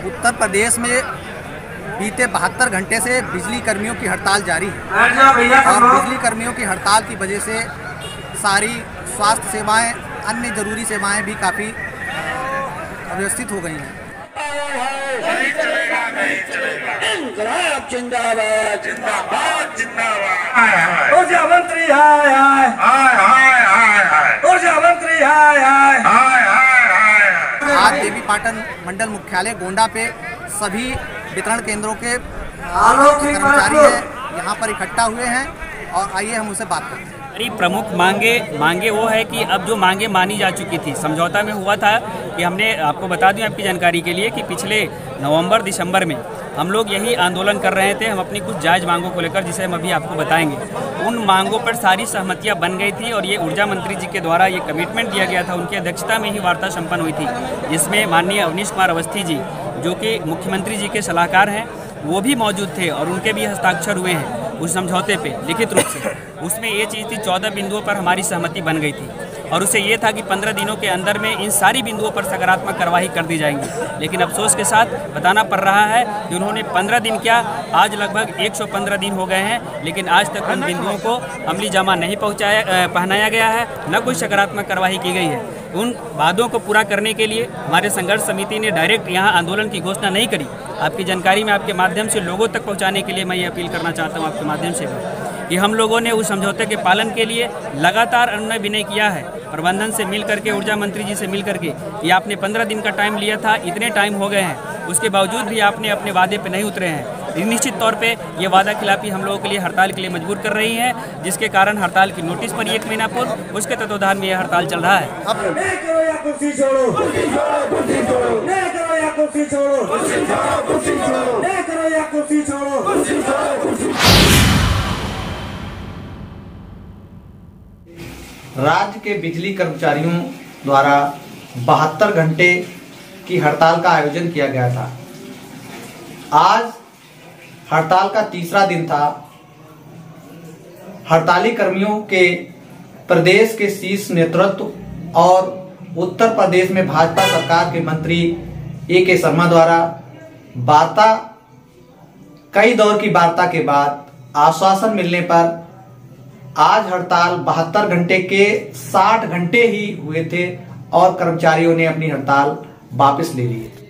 उत्तर प्रदेश में बीते 72 घंटे से बिजली कर्मियों की हड़ताल जारी है और बिजली कर्मियों की हड़ताल की वजह से सारी स्वास्थ्य सेवाएं, अन्य जरूरी सेवाएं भी काफ़ी अव्यवस्थित हो गई हैं। जिंदाबाद जिंदाबाद जिंदाबाद। ऊर्जा मंत्री हाय हाय हाय हाय हाय। ऊर्जा मंत्री हाय हाय हाय हाय। आज देवीपाटन मंडल मुख्यालय गोंडा पे सभी वितरण केंद्रों के कर्मचारी हैं, यहाँ पर इकट्ठा हुए हैं और आइए हम उनसे बात करते हैं। प्रमुख मांगे वो है कि अब जो मांगे मानी जा चुकी थी, समझौता में हुआ था कि हमने आपको बता दूं आपकी जानकारी के लिए कि पिछले नवंबर दिसंबर में हम लोग यही आंदोलन कर रहे थे, हम अपनी कुछ जायज़ मांगों को लेकर, जिसे हम अभी आपको बताएंगे। उन मांगों पर सारी सहमतियां बन गई थी और ये ऊर्जा मंत्री जी के द्वारा ये कमिटमेंट दिया गया था, उनकी अध्यक्षता में ही वार्ता संपन्न हुई थी, जिसमें माननीय अवनीश कुमार अवस्थी जी जो कि मुख्यमंत्री जी के सलाहकार हैं वो भी मौजूद थे और उनके भी हस्ताक्षर हुए हैं उस समझौते पे लिखित रूप से। उसमें ये चीज़ थी 14 बिंदुओं पर हमारी सहमति बन गई थी और उसे ये था कि 15 दिनों के अंदर में इन सारी बिंदुओं पर सकारात्मक कार्रवाई कर दी जाएंगी। लेकिन अफसोस के साथ बताना पड़ रहा है कि उन्होंने 15 दिन क्या, आज लगभग 115 दिन हो गए हैं, लेकिन आज तक उन बिंदुओं को अमली जामा नहीं पहनाया गया है, न कोई सकारात्मक कार्रवाई की गई है। उन वादों को पूरा करने के लिए हमारे संघर्ष समिति ने डायरेक्ट यहाँ आंदोलन की घोषणा नहीं करी। आपकी जानकारी में आपके माध्यम से लोगों तक पहुँचाने के लिए मैं ये अपील करना चाहता हूँ आपके माध्यम से कि हम लोगों ने उस समझौते के पालन के लिए लगातार अनुनय विनय किया है, प्रबंधन से मिल करके, ऊर्जा मंत्री जी से मिल करके, कि आपने 15 दिन का टाइम लिया था, इतने टाइम हो गए हैं, उसके बावजूद भी आपने अपने वादे पे नहीं उतरे हैं। निश्चित तौर पे ये वादा खिलाफी हम लोगों के लिए हड़ताल के लिए मजबूर कर रही है, जिसके कारण हड़ताल की नोटिस पर 1 महीना पूर्व उसके तत्वाधान में यह हड़ताल चल रहा है। राज्य के बिजली कर्मचारियों द्वारा 72 घंटे की हड़ताल का आयोजन किया गया था। आज हड़ताल का तीसरा दिन था। हड़ताली कर्मियों के प्रदेश के शीर्ष नेतृत्व और उत्तर प्रदेश में भाजपा सरकार के मंत्री A.K. शर्मा द्वारा कई दौर की वार्ता के बाद आश्वासन मिलने पर आज हड़ताल 72 घंटे के 60 घंटे ही हुए थे और कर्मचारियों ने अपनी हड़ताल वापस ले ली है।